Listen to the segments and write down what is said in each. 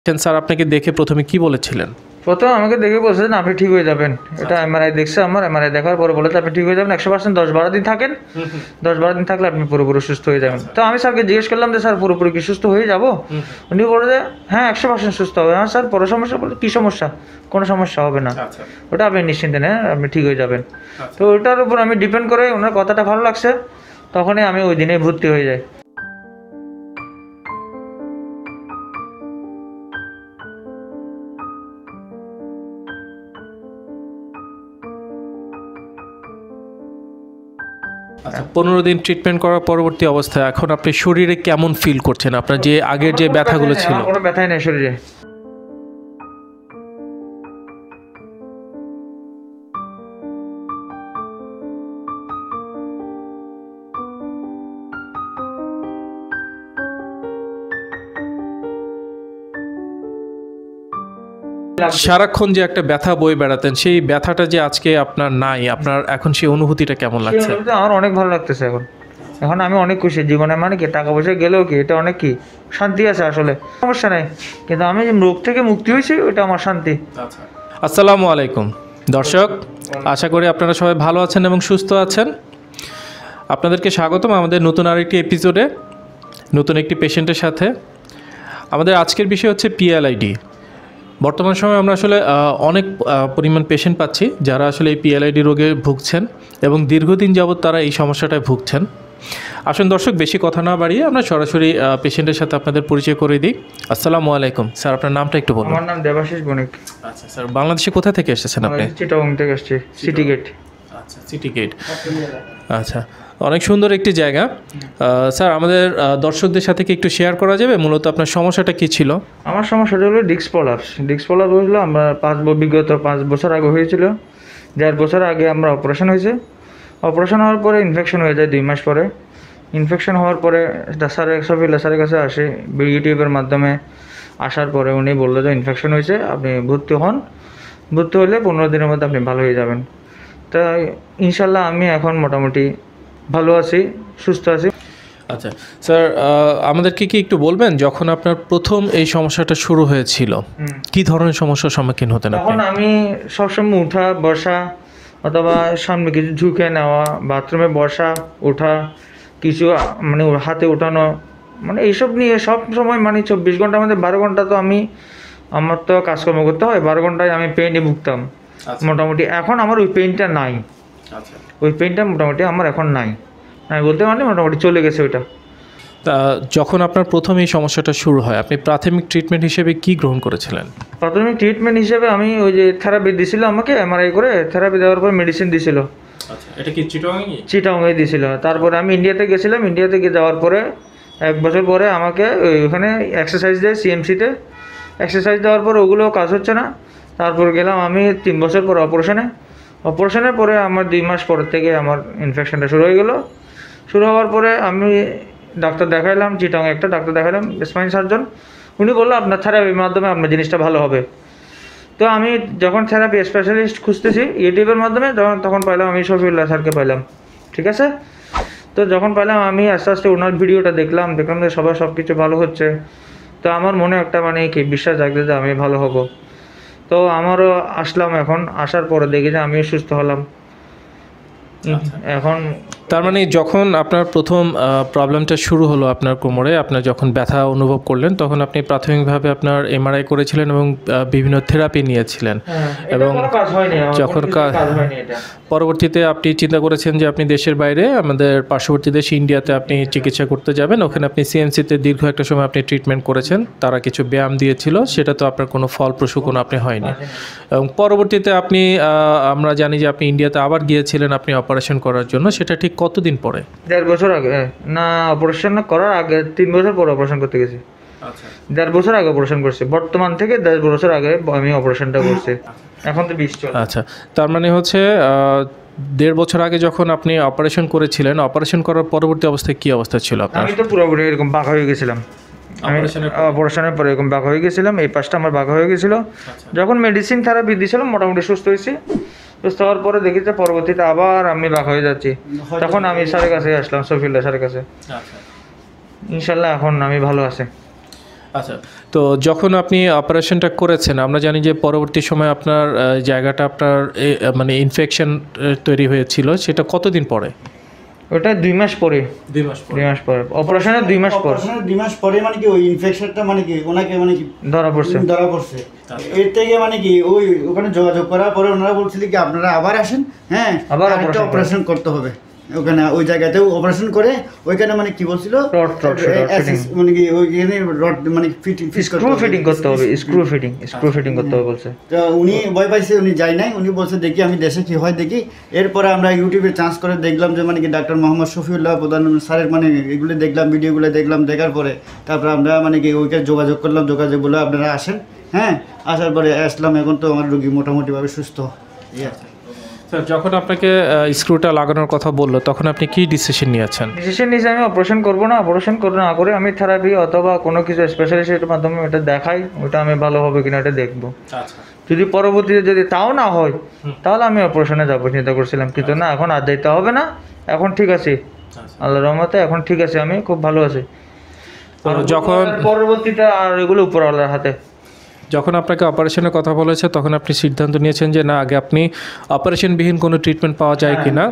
Sir আপনাকে দেখে প্রথমে কি বলেছিলেন? প্রথম আমাকে দেখে বলছেন আপনি ঠিক হয়ে যাবেন। এটা এমআরআই দেখছে, আমার এমআরআই দেখার পরে বলেছে আপনি ঠিক হয়ে যাবেন 100%, 10-12 দিন থাকেন, 10-12 দিন থাকলে আপনি পুরোপুরি সুস্থ হয়ে যাবেন। তো আমি স্যারকে জিজ্ঞেস করলাম যে স্যার পুরোপুরি কি সুস্থ হয়ে যাবো? উনি বলে যে হ্যাঁ 100% সুস্থ হবে। হ্যাঁ স্যার, পরে সমস্যা বলে কী সমস্যা? কোনো সমস্যা হবে না, ওটা আপনি নিশ্চিন্তে নেন, আপনি ঠিক হয়ে যাবেন। তো ওটার উপর আমি ডিপেন্ড করে ওনার কথাটা ভালো লাগছে, তখনই আমি ওই দিনে ভর্তি হয়ে যাই। আচ্ছা, 15 দিন ট্রিটমেন্ট করার পরবর্তী অবস্থায় এখন আপনি শরীরে কেমন ফিল করছেন? আপনার যে আগের যে ব্যথাগুলো ছিল? কোনো ব্যথাই নেই শরীরে। সারাক্ষণ যে একটা ব্যথা বয়ে বেড়াতেন, সেই ব্যথাটা যে আজকে আপনার নাই, আপনার এখন সেই অনুভূতিটা কেমন লাগছে? আমার অনেক ভালো লাগতেছে এখন। এখন আমি অনেক খুশি জীবনে, মানে কি টাকা পয়সা গেলেও কি এটা অনেক কি শান্তি আছে, আসলে সমস্যা নাই, কিন্তু আমি যে রোগ থেকে মুক্তি হয়েছি ওইটা আমার শান্তি। আসসালামু আলাইকুম দর্শক, আশা করি আপনারা সবাই ভালো আছেন এবং সুস্থ আছেন। আপনাদেরকে স্বাগতম আমাদের নতুন আরেকটি এপিসোডে, নতুন একটি পেশেন্টের সাথে। আমাদের আজকের বিষয় হচ্ছে পিএলআইডি। বর্তমান সময়ে আমরা আসলে অনেক পরিমাণ পেশেন্ট পাচ্ছি যারা আসলে এই পিএলআইডি রোগে ভুগছেন এবং দীর্ঘদিন যাবৎ তারা এই সমস্যাটায় ভুগছেন। আসুন দর্শক, বেশি কথা না বাড়িয়ে আমরা সরাসরি পেশেন্টের সাথে আপনাদের পরিচয় করে দিই। আসসালামু আলাইকুম স্যার, আপনার নামটা একটু বলুন। আমার নাম দেবাশিস বণিক। আচ্ছা স্যার, বাংলাদেশে কোথা থেকে এসেছেন আপনি? চিটাগং থেকে আসছি, সিটি গেট। আচ্ছা, সিটি গেট। আচ্ছা, অনেক সুন্দর একটি জায়গা। স্যার, আমাদের দর্শকদের সাথে কি একটু শেয়ার করা যাবে মূলত আপনার সমস্যাটা কী ছিল? আমার সমস্যাটা হলো ডিস্ক প্রলাপস। ডিস্ক প্রলাপস হয়েছিল আমরা বিগত 5 বছর আগে হয়েছিল। 1.5 বছর আগে আমরা অপারেশন হয়েছে। অপারেশন হওয়ার পরে ইনফেকশন হয়ে যায় 2 মাস পরে। ইনফেকশন হওয়ার পরে Dr.Md.Shafiullah স্যারের কাছে আসে, ইউটিউবের মাধ্যমে আসার পরে উনি বললো যে ইনফেকশন হয়েছে, আপনি ভর্তি হন, ভর্তি হলে 15 দিনের মধ্যে আপনি ভালো হয়ে যাবেন। তাই ইনশাল্লাহ আমি এখন মোটামুটি ভালো আছি, সুস্থ আছি। আচ্ছা স্যার, আমাদেরকে কি একটু বলবেন যখন আপনার প্রথম এই সমস্যাটা শুরু হয়েছিল কি ধরনের সমস্যার সম্মুখীন হতেন? তখন আমি সবসময় উঠা বসা অথবা সামনে কিছু ঝুঁকে নেওয়া, বাথরুমে বসা ওঠা, কিছু মানে হাতে ওঠানো, মানে এইসব নিয়ে সব সময়, মানে 24 ঘন্টার মধ্যে 12 ঘন্টা তো আমার তো কাজকর্ম করতে হয়, 12 ঘন্টায় আমি পেইনে ভুগতাম মোটামুটি। এখন আমার ওই পেইনটা নাই। আচ্ছা, ওই পেইনটা মোটামুটি আমার এখন নাই, আমি বলতে পারি মোটামুটি চলে গেছে ওইটা। তা যখন আপনার প্রথম এই সমস্যাটা শুরু হয় আপনি প্রাথমিক ট্রিটমেন্ট হিসেবে কি গ্রহণ করেছিলেন? প্রাথমিক ট্রিটমেন্ট হিসেবে আমি ওই যে থেরাপি দিয়েছিল, আমাকে এমআরআই করে থেরাপি দেওয়ার পর মেডিসিন দিয়েছিল। আচ্ছা, এটা কি চিটাগংয়ে দিয়েছিল। তারপরে আমি ইন্ডিয়াতে গেছিলাম, ইন্ডিয়া থেকে যাওয়ার পরে 1 বছর পরে আমাকে ওইখানে এক্সারসাইজ দেয় সিএমসিতে। এক্সারসাইজ দেওয়ার পর ওগুলো কাজ হচ্ছে না। তারপর গেলাম আমি 3 বছর পর অপারেশনের পরে আমার 2 মাস পর থেকে আমার ইনফেকশনটা শুরু হয়ে গেল। শুরু হওয়ার পরে আমি ডাক্তার দেখাইলাম, চিটাগংয়ে একটা ডাক্তার দেখাইলাম, স্পাইন সার্জন। উনি বললো আপনার থেরাপির মাধ্যমে আপনার জিনিসটা ভালো হবে। তো আমি যখন থেরাপি স্পেশালিস্ট খুঁজতেছি ইউটিউবের মাধ্যমে, তখন পাইলাম আমি শফিউল্লাহ স্যারকে পাইলাম। ঠিক আছে, তো যখন পাইলাম আমি আস্তে আস্তে ওনার ভিডিওটা দেখলাম যে সবাই সব কিছু ভালো হচ্ছে। তো আমার মনে একটা মানে কি বিশ্বাস জাগছে যে আমি ভালো হব। তো আমারও আসলাম, এখন আসার পরে দেখি যে আমিও সুস্থ হলাম এখন। তার মানে যখন আপনার প্রথম প্রবলেমটা শুরু হলো আপনার কোমরে, আপনার যখন ব্যথা অনুভব করলেন তখন আপনি প্রাথমিকভাবে আপনার এমআরআই করেছিলেন এবং বিভিন্ন থেরাপি নিয়েছিলেন, এবং যখন পরবর্তীতে আপনি চিন্তা করেছেন যে আপনি দেশের বাইরে আমাদের পার্শ্ববর্তী দেশ ইন্ডিয়াতে আপনি চিকিৎসা করতে যাবেন। ওখানে আপনি সিএমসিতে দীর্ঘ একটা সময় আপনি ট্রিটমেন্ট করেছেন, তারা কিছু ব্যায়াম দিয়েছিল, সেটা তো আপনার কোনো ফলপ্রসূ কোনো আপনি হয়নি। এবং পরবর্তীতে আপনি আমরা জানি যে আপনি ইন্ডিয়াতে আবার গিয়েছিলেন আপনি অপারেশন করার জন্য, সেটা ঠিক কতদিন পরে? 1.5 বছর আগে না, অপারেশন করার আগে 3 বছর পরে অপারেশন করতে গেছি। আচ্ছা, 1.5 বছর আগে অপারেশন করছি, বর্তমান থেকে 10 বছর আগে আমি অপারেশনটা করছি। এখন তো 20 চলে। আচ্ছা, তার মানে হচ্ছে 1.5 বছর আগে যখন আপনি অপারেশন করেছিলেন, অপারেশন করার পরবর্তী অবস্থায় কি অবস্থা ছিল আপনার? আমি তো পুরোপুরি এরকম বাঁকা হয়ে গেছিলাম। অপারেশনের পরে এরকম বাঁকা হয়ে গেছিলাম, এই পাশটা আমার বাঁকা হয়ে গেছিলো। যখন মেডিসিন থেরাপি দিয়েছিলাম মোটামুটি সুস্থ হয়েছি। সুস্থ হওয়ার পরে দেখি যে পরবর্তীতে আবার আমি বাঁকা হয়ে যাচ্ছি। তখন আমি স্যারের কাছে আসলাম, শফিউল্লাহ স্যারের কাছে। ইনশাল্লাহ এখন আমি ভালো আছি। আচ্ছা, তো যখন আপনি অপারেশনটা করেছেন আমরা জানি যে পরবর্তী সময় আপনার জায়গাটা আপনার মানে ইনফেকশন তৈরি হয়েছিল, সেটা কতদিন পরে? ওটা 2 মাস পরে। 2 মাস পরে। 2 মাস পরে অপারেশনের 2 মাস পর। অপারেশনের 2 মাস পরে মানে কি ওই ইনফেকশনটা মানে কি ওনাকে মানে কি ধরা পড়ছে। এর থেকে মানে কি ওই ওখানে যোগাযোগ করার পরে ওনারা বলছিল কি আপনারা আবার আসেন, হ্যাঁ আবার একটা অপারেশন করতে হবে ওখানে, ওই জায়গাতেও অপারেশন করে ওইখানে মানে কি বলছিল মানে কি ওইখানে রড মানে স্ক্রু ফিটিং করতে হবে, স্ক্রু ফিটিং করতে হবে বলছে। তো উনি ভয় পাইছে, উনি যায় নাই, উনি বলছে দেখি আমি দেশে কি হয় দেখি। এরপরে আমরা ইউটিউবে চান্স করে দেখলাম যে মানে কি ডক্টর.মহম্মদ শফিউল্লাহ প্রধান স্যারের মানে এগুলো দেখলাম, ভিডিওগুলো দেখলাম, দেখার পরে তারপরে আমরা মানে কি ওইখানে যোগাযোগ করলাম, যোগাযোগ বলে আপনারা আসেন, হ্যাঁ আসার পরে আসলাম। এখন তো আমার রোগী মোটামুটিভাবে সুস্থ। স্যার যখন আপনাকে স্ক্রুটা লাগানোর কথা বললো তখন আপনি কি ডিসিশন নিয়েছেন? ডিসিশন নিয়েছি আমি অপারেশন করবো না, অপারেশন না করে আমি থেরাপি অথবা কোনো কিছু স্পেশালিস্টের মাধ্যমে এটা দেখাই, ওটা আমি ভালো হবে কিনা এটা দেখবো। আচ্ছা, যদি পরবর্তীতে যদি তাও না হয় তাহলে আমি অপারেশনে যাবো চিন্তা করছিলাম, কিন্তু না এখন আর যেতে হবে না, এখন ঠিক আছে আল্লাহর রহমতে, এখন ঠিক আছে, আমি খুব ভালো আছি। যখন পরবর্তীতে আর এগুলো উপর আল্লাহর হাতে। যখন আপনাকে অপারেশনের কথা বলেছে তখন আপনি সিদ্ধান্ত নিয়েছেন যে না আগে আপনি অপারেশনবিহীন কোনো ট্রিটমেন্ট পাওয়া যায় কিনা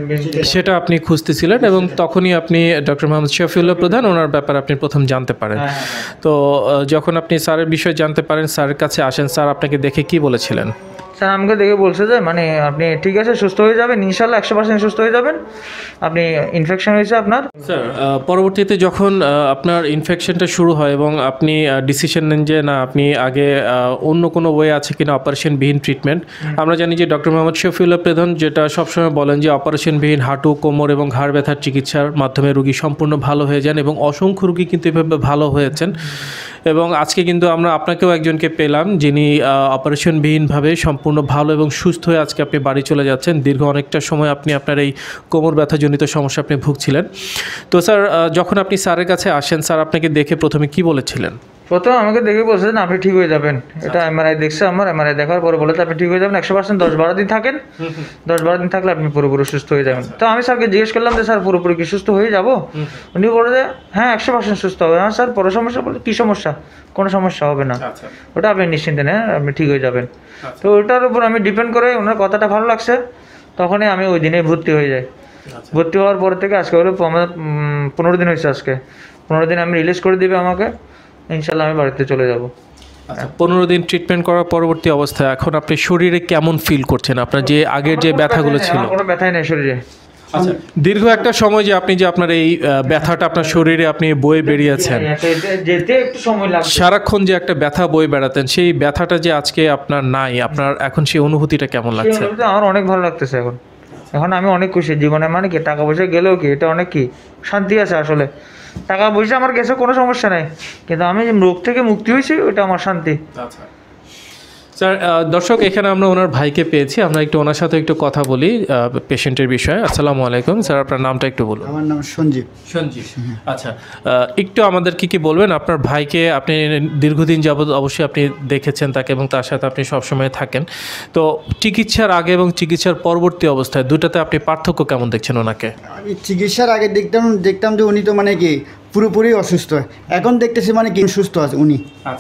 সেটা আপনি খুঁজতেছিলেন, এবং তখনই আপনি ডক্টর.মহম্মদ শফিউল্লাহ প্রধান ওনার ব্যাপারে আপনি প্রথম জানতে পারেন। তো যখন আপনি স্যারের বিষয়ে জানতে পারেন, স্যারের কাছে আসেন, স্যার আপনাকে দেখে কি বলেছিলেন? স্যার আমাকে দেখে বলছে যে মানে আপনি ঠিক আছে, সুস্থ হয়ে যাবেন ইনশাল্লাহ, 100% সুস্থ হয়ে যাবেন, আপনি ইনফেকশন হয়েছে আপনার। স্যার পরবর্তীতে যখন আপনার ইনফেকশনটা শুরু হয় এবং আপনি ডিসিশন নেন যে না আপনি আগে অন্য কোনো ওয়ে আছে কিনা অপারেশনবিহীন ট্রিটমেন্ট, আমরা জানি যে ডক্টর.মহম্মদ শফিউল্লাহ প্রধান যেটা সবসময় বলেন যে অপারেশনবিহীন হাঁটু, কোমর এবং ঘাড় ব্যথার চিকিৎসার মাধ্যমে রোগী সম্পূর্ণ ভালো হয়ে যান, এবং অসংখ্য রোগী কিন্তু এভাবে ভালো হয়েছেন। এবং আজকে কিন্তু আমরা আপনাকেও একজনকে পেলাম যিনি অপারেশনবিহীনভাবে সম্পূর্ণ ভালো এবং সুস্থ হয়ে আজকে আপনি বাড়ি চলে যাচ্ছেন। দীর্ঘ অনেকটা সময় আপনি আপনার এই কোমর ব্যথাজনিত সমস্যা আপনি ভুগছিলেন। তো স্যার যখন আপনি স্যারের কাছে আসেন, স্যার আপনাকে দেখে প্রথমে কি বলেছিলেন? প্রথমে আমাকে দেখে বলছেন আপনি ঠিক হয়ে যাবেন, এটা এমআরআই দেখছে, আমার এমআরআই দেখার পরে বলেছে আপনি ঠিক হয়ে যাবেন 100%, 10-12 দিন থাকেন, 10-12 দিন থাকলে আপনি পুরোপুরি সুস্থ হয়ে যাবেন। তো আমি স্যারকে জিজ্ঞেস করলাম যে স্যার পুরোপুরি কি সুস্থ হয়ে যাব? উনি বলে যে হ্যাঁ 100% সুস্থ হবে। হ্যাঁ স্যার, পরে সমস্যা বলে কী সমস্যা? কোনো সমস্যা হবে না, ওটা আপনি নিশ্চিন্তে নেন, আপনি ঠিক হয়ে যাবেন। তো ওটার উপর আমি ডিপেন্ড করে ওনার কথাটা ভালো লাগছে, তখনই আমি ওই দিনে ভর্তি হয়ে যাই। ভর্তি হওয়ার পর থেকে আজকে হলো আমাদের 15 দিন হয়েছে, আজকে 15 দিন আমি রিলিজ করে দিবে আমাকে, ইনশাল্লাহ আমি বাড়িতে চলে যাব। আচ্ছা, 15 দিন ট্রিটমেন্ট করার পরবর্তী অবস্থায় এখন আপনি শরীরে কেমন ফিল করছেন? আপনার যে আগের যে ব্যথাগুলো ছিল? কোনো ব্যথাই নেই শরীরে। আচ্ছা, দীর্ঘ একটা সময় যে আপনি যে আপনার এই ব্যথাটা আপনার শরীরে আপনি বয়ে বেরিয়েছেন, যেতে একটু সময় লাগবে, সারাক্ষণ যে একটা ব্যথা বয়ে বেড়াতেন, সেই ব্যথাটা যে আজকে আপনার নাই, আপনার এখন সেই অনুভূতিটা কেমন লাগছে? আমার অনেক ভালো লাগতেছে এখন। এখন আমি অনেক খুশি জীবনে, মানে কি টাকা পয়সা গেলেও কি এটা অনেক কি শান্তি আছে। আসলে টাকা পয়সা আমার গেছে কোনো সমস্যা নেই, কিন্তু আমি যে রোগ থেকে মুক্তি হয়েছি ওটা আমার শান্তি। আচ্ছা স্যার, দর্শক এখানে আমরা ওনার ভাইকে পেয়েছি, আমরা একটু ওনার সাথে একটু কথা বলি পেশেন্টের বিষয়ে। আসসালামু আলাইকুম স্যার, আপনার নামটা একটু বলুন। আমার নাম সঞ্জীব। আচ্ছা, একটু আমাদের কি বলবেন? আপনার ভাইকে আপনি দীর্ঘদিন যাবৎ অবশ্যই আপনি দেখেছেন তাকে এবং তার সাথে আপনি সবসময় থাকেন, তো চিকিৎসার আগে এবং চিকিৎসার পরবর্তী অবস্থায় দুটাতে আপনি পার্থক্য কেমন দেখছেন ওনাকে? আমি চিকিৎসার আগে দেখতাম যে উনি তো মানে কি পুরোপুরি অসুস্থ, এখন দেখতেছি মানে কি সুস্থ আছে উনি।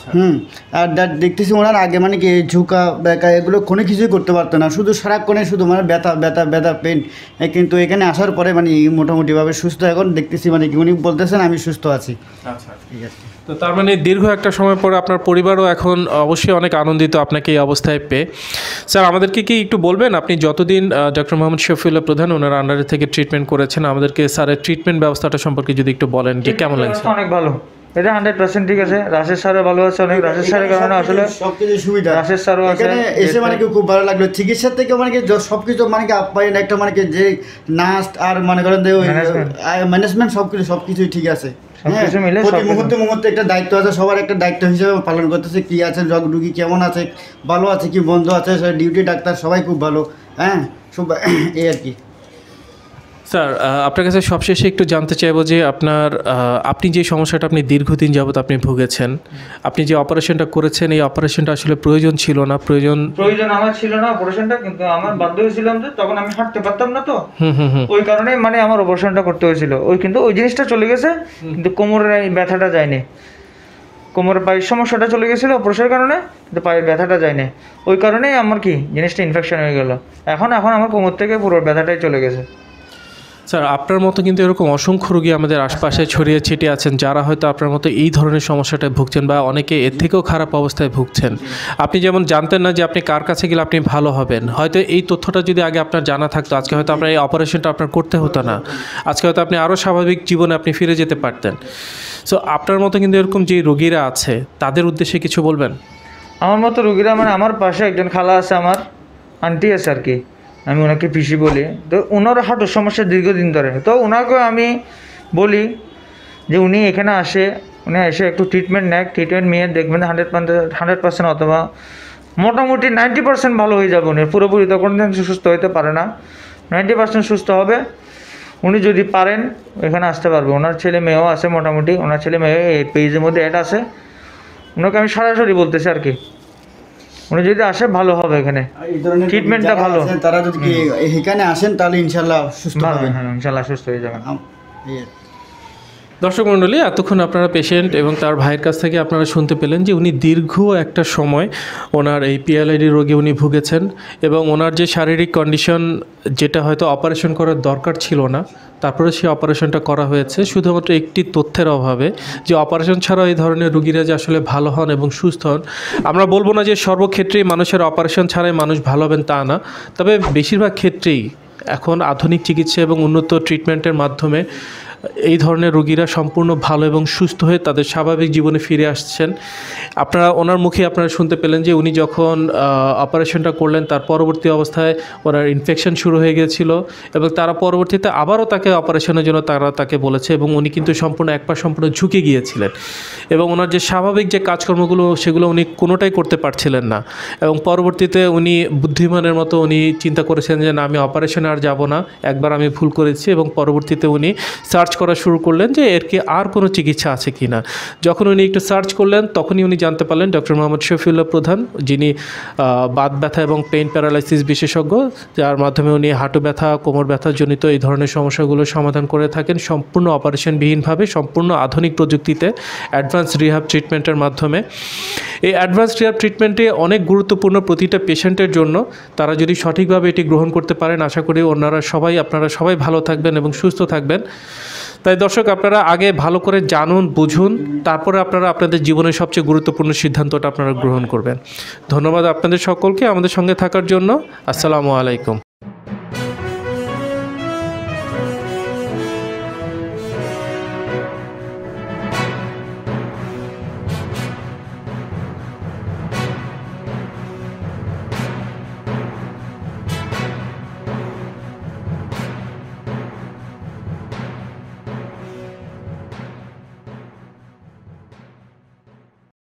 আর দেখতেছি ওনার আগে মানে কি ঝুঁকা বেঁকা এগুলো কোনো কিছুই করতে পারতো না, শুধু সারাক্ষণে শুধু মানে ব্যথা পেন। কিন্তু এখানে আসার পরে মানে মোটামুটিভাবে সুস্থ এখন দেখতেছি, মানে কি উনি বলতেছেন আমি সুস্থ আছি। আচ্ছা ঠিক আছে। তো তার মানে দীর্ঘ একটা সময় পরে আপনার পরিবারও এখন অবশ্যই অনেক আনন্দিত আপনাকে এই অবস্থায় পেয়ে। স্যার আমাদেরকে কি একটু বলবেন আপনি যতদিন ডক্টর.মহম্মদ শফিউল্লাহ প্রধান ওনার আন্ডারে থেকে ট্রিটমেন্ট করেছেন, আমাদেরকে স্যারের ট্রিটমেন্ট ব্যবস্থাটা সম্পর্কে যদি একটু বলেন যে কেমন লাগছে? অনেক ভালো, এটা 100% ঠিক আছে। রাশেদ স্যারও ভালো আছে অনেক, রাশেদ স্যারের কারণে আসলে সবকিছু সুবিধা। রাশেদ স্যারও আছে, এসে মানে কি খুব ভালো লাগলো। চিকিৎসার থেকে মানে কি সবকিছু মানে কি আপ্যায়ন একটা মানে কি যে নার্স আর মনে করেন যে ম্যানেজমেন্ট সবকিছুই ঠিক আছে। প্রতি মুহূর্তে একটা দায়িত্ব আছে, সবার একটা দায়িত্ব হিসেবে পালন করতেছে। কি আছে রোগী কেমন আছে, ভালো আছে কি বন্ধ আছে, ডিউটি ডাক্তার সবাই খুব ভালো। হ্যাঁ সব এই আর কি। স্যার আপনার কাছে সবশেষে একটু জানতে চাইবো যে আপনি যে সমস্যাটা আপনি দীর্ঘদিন যাবত আপনি ভুগেছেন, আপনি যে অপারেশনটা করেছেন এই অপারেশনটা আসলে প্রয়োজন ছিল না? প্রয়োজন আমার ছিল না অপারেশনটা, কিন্তু আমার বাধ্য হয়েছিলাম যে তখন আমি হাঁটতে পারতাম না, তো ওই কারণে মানে আমার অপারেশনটা করতে হয়েছিল। কিন্তু ওই জিনিসটা চলে গেছে, কিন্তু কোমরের এই ব্যথাটা যায়নি। কোমরের পায়ের সমস্যাটা চলে গেছিলো অপারেশনের কারণে, কিন্তু পায়ের ব্যথাটা যায়নি। ওই কারণেই আমার কি জিনিসটা ইনফেকশন হয়ে গেল। এখন আমার কোমর থেকে পুরো ব্যথাটাই চলে গেছে। স্যার, আপনার মতো কিন্তু এরকম অসংখ্য রোগী আমাদের আশপাশে ছড়িয়ে ছিটিয়ে আছেন, যারা হয়তো আপনার মতো এই ধরনের সমস্যাটায় ভুগছেন বা অনেকে এর থেকেও খারাপ অবস্থায় ভুগছেন। আপনি যেমন জানতেন না যে আপনি কার কাছে গেলে আপনি ভালো হবেন, হয়তো এই তথ্যটা যদি আগে আপনার জানা থাকতো, আজকে হয়তো আপনার এই অপারেশনটা আপনার করতে হতো না, আজকে হয়তো আপনি আরও স্বাভাবিক জীবনে আপনি ফিরে যেতে পারতেন। সো আপনার মতো কিন্তু এরকম যে রোগীরা আছে তাদের উদ্দেশ্যে কিছু বলবেন? আমার মতো রোগীরা মানে আমার পাশে একজন খালা আছে, আমার আন্টি আছে আর কি, আমি ওনাকে পিসি বলি। তো ওনার হাঁটুর সমস্যা দীর্ঘদিন ধরে, তো ওনাকেও আমি বলি যে উনি এখানে উনি এসে একটু ট্রিটমেন্ট নেয়, ট্রিটমেন্ট নিয়ে দেখবেন 100% অথবা মোটামুটি 90% ভালো হয়ে যাবে। উনি পুরোপুরি তখন সুস্থ হতে পারে না, 90% সুস্থ হবে। উনি যদি পারেন এখানে আসতে পারবে। ওনার ছেলে মেয়েও আছে, মোটামুটি ওনার ছেলে মেয়ে এই পেজের মধ্যে অ্যাড আছে। ওনাকে আমি সরাসরি বলতেছি আর কি, উনি যদি আসে ভালো হবে। এখানে ট্রিটমেন্টটা ভালো, তারা যদি এখানে আসেন তাহলে ইনশাল্লাহ সুস্থ হবেন। হ্যাঁ, ইনশাল্লাহ সুস্থ হয়ে যাবেন। দর্শক মণ্ডলী, এতক্ষণ আপনারা পেশেন্ট এবং তার ভাইয়ের কাছ থেকে আপনারা শুনতে পেলেন যে উনি দীর্ঘ একটা সময় ওনার এই পিএলআইডি রোগে উনি ভুগেছেন এবং ওনার যে শারীরিক কন্ডিশন, যেটা হয়তো অপারেশন করার দরকার ছিল না, তারপরে সেই অপারেশনটা করা হয়েছে শুধুমাত্র একটি তথ্যের অভাবে, যে অপারেশন ছাড়াও এই ধরনের রোগীরা যে আসলে ভালো হন এবং সুস্থ হন। আমরা বলবো না যে সর্বক্ষেত্রেই মানুষের অপারেশন ছাড়াই মানুষ ভালো হবেন, তা না, তবে বেশিরভাগ ক্ষেত্রেই এখন আধুনিক চিকিৎসা এবং উন্নত ট্রিটমেন্টের মাধ্যমে এই ধরনের রোগীরা সম্পূর্ণ ভালো এবং সুস্থ হয়ে তাদের স্বাভাবিক জীবনে ফিরে আসছেন। আপনারা ওনার মুখে আপনারা শুনতে পেলেন যে উনি যখন অপারেশনটা করলেন তার পরবর্তী অবস্থায় ওনার ইনফেকশন শুরু হয়ে গিয়েছিল এবং তারা পরবর্তীতে আবারও তাকে অপারেশনের জন্য তাকে বলেছে এবং উনি কিন্তু এক পা সম্পূর্ণ ঝুঁকে গিয়েছিলেন এবং ওনার যে স্বাভাবিক যে কাজকর্মগুলো সেগুলো উনি কোনোটাই করতে পারছিলেন না। এবং পরবর্তীতে উনি বুদ্ধিমানের মতো উনি চিন্তা করেছেন যে না, আমি অপারেশনে আর যাব না, একবার আমি ভুল করেছি, এবং পরবর্তীতে উনি সার্চ করা শুরু করলেন যে এর কি আর কোনো চিকিৎসা আছে কি না। যখন উনি একটু সার্চ করলেন তখনই উনি জানতে পারলেন ডক্টর.Md.Shafiullah প্রধান, যিনি বাত ব্যথা এবং পেইন প্যারালাইসিস বিশেষজ্ঞ, যার মাধ্যমে উনি হাঁটু ব্যথা, কোমর ব্যথা জনিত এই ধরনের সমস্যাগুলো সমাধান করে থাকেন সম্পূর্ণ অপারেশনবিহীনভাবে, সম্পূর্ণ আধুনিক প্রযুক্তিতে, অ্যাডভান্স রিহ্যাব ট্রিটমেন্টের মাধ্যমে। এই অ্যাডভান্স রিহ্যাব ট্রিটমেন্টে অনেক গুরুত্বপূর্ণ প্রতিটা পেশেন্টের জন্য। তারা যদি সঠিকভাবে এটি গ্রহণ করতে পারেন, আশা করি আপনারা সবাই ভালো থাকবেন এবং সুস্থ থাকবেন। তাই দর্শক, আপনারা আগে ভালো করে জানুন, বুঝুন, তারপরে আপনারা আপনাদের জীবনের সবচেয়ে গুরুত্বপূর্ণ সিদ্ধান্তটা আপনারা গ্রহণ করবেন। ধন্যবাদ আপনাদের সকলকে আমাদের সঙ্গে থাকার জন্য। আসসালামু আলাইকুম।